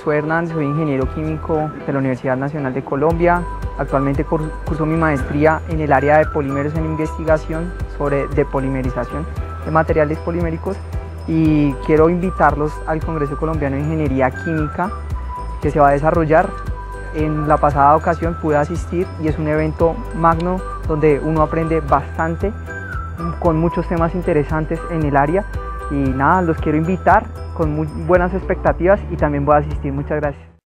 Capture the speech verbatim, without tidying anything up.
Josué Hernández, soy ingeniero químico de la Universidad Nacional de Colombia. Actualmente curso mi maestría en el área de polímeros en investigación sobre depolimerización de materiales poliméricos y quiero invitarlos al Congreso Colombiano de Ingeniería Química que se va a desarrollar. En la pasada ocasión pude asistir y es un evento magno donde uno aprende bastante con muchos temas interesantes en el área y nada, los quiero invitar con muy buenas expectativas y también voy a asistir. Muchas gracias.